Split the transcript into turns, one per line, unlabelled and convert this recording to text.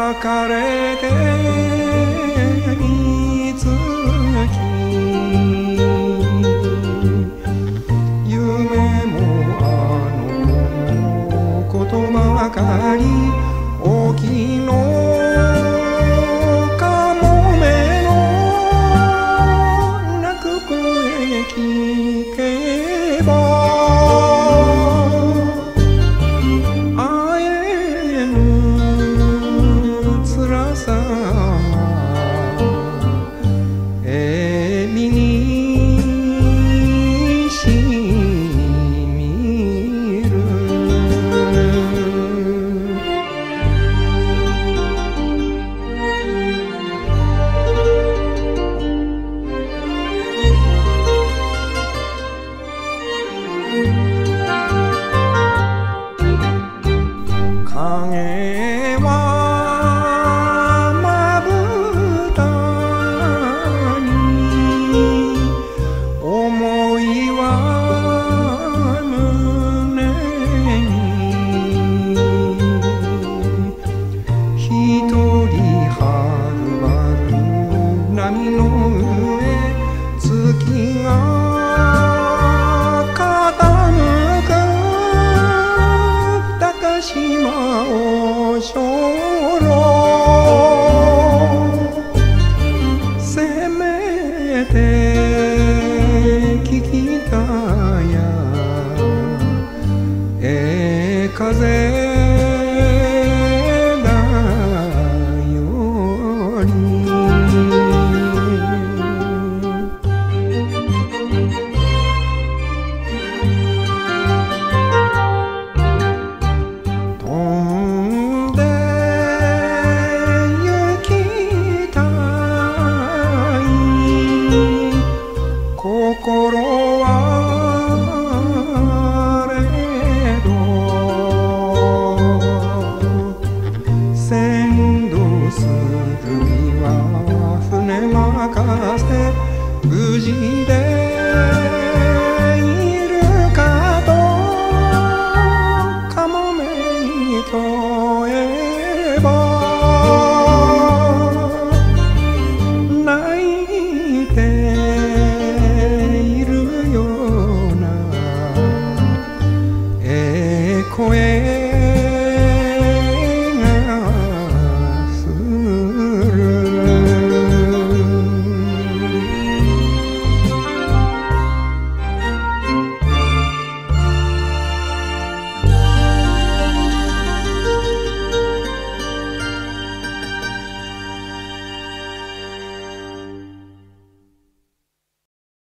別れてみつき夢もあのことばかり沖のかもめの泣く声聞けば影はまぶたに思いは胸に一人はるばる波の上月が島をしょろせめて聞きたや風だより心はれど船頭するには船任せ無事で